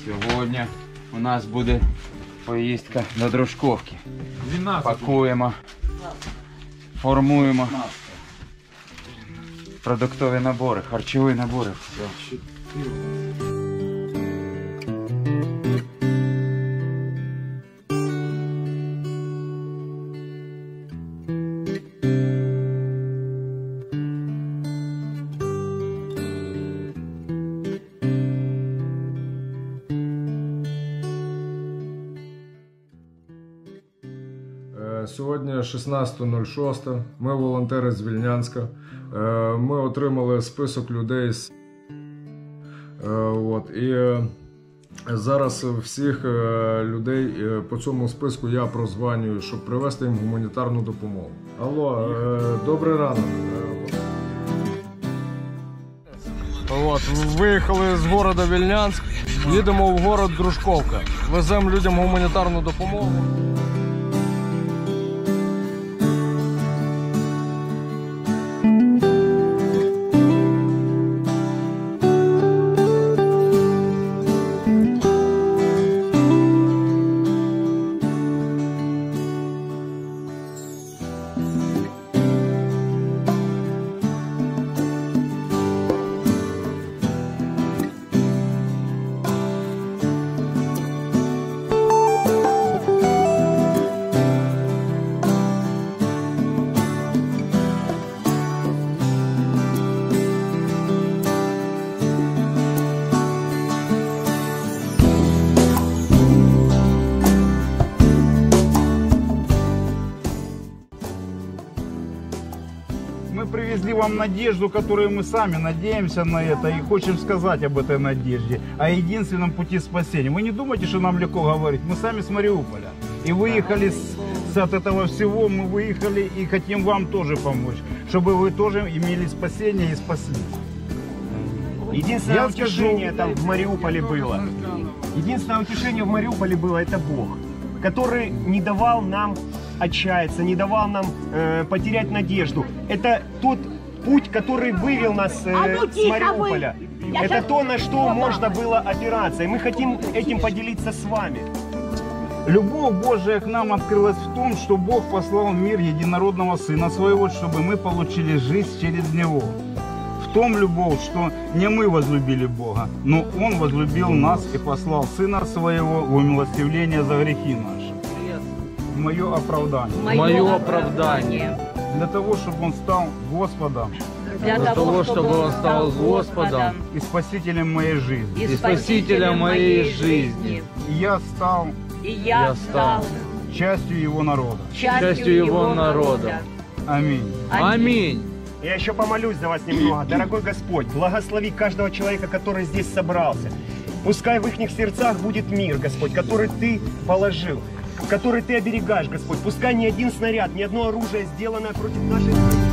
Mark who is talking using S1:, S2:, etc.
S1: Сьогодні у нас буде поїздка до Дружковки. Пакуємо, формуємо продуктові набори, харчові набори. Все.
S2: Сьогодні 16.06, ми волонтери з Вільнянська. Ми отримали список людей. І зараз всіх людей по цьому списку я прозванюю, щоб привезти їм гуманітарну допомогу. Алло, добрий ранок. Виїхали з міста Вільнянськ, їдемо в город Дружковка. Веземо людям гуманітарну допомогу.
S3: Мы привезли вам надежду, которую мы сами надеемся на это и хотим сказать об этой надежде, о единственном пути спасения. Вы не думайте, что нам легко говорить. Мы сами с Мариуполя. И выехали от этого всего, мы выехали и хотим вам тоже помочь, чтобы вы тоже имели спасение и спаслись.
S4: Единственное утешение там в Мариуполе было. Единственное утешение в Мариуполе было — это Бог, который не давал нам отчаяться, не давал нам потерять надежду. Это тот путь, который вывел нас с Мариуполя. Это то, на что можно было опираться. И мы хотим этим поделиться с вами.
S3: Любовь Божия к нам открылась в том, что Бог послал в мир единородного Сына Своего, чтобы мы получили жизнь через Него. В том любовь, что не мы возлюбили Бога, но Он возлюбил нас и послал Сына Своего в умилостивление за грехи наши. Мое оправдание.
S5: Мое оправдание.
S3: Для того, чтобы Он стал Господом.
S5: Для того, чтобы Он стал Господом
S3: и Спасителем моей жизни.
S5: и Спасителем моей жизни.
S3: И я стал частью Его народа.
S5: Частью Его народа.
S3: Аминь.
S5: Аминь.
S4: Я еще помолюсь за вас немного. Дорогой Господь, благослови каждого человека, который здесь собрался. Пускай в их сердцах будет мир, Господь, который Ты положил, который Ты оберегаешь, Господь. Пускай ни один снаряд, ни одно оружие, сделанное против нашей страны,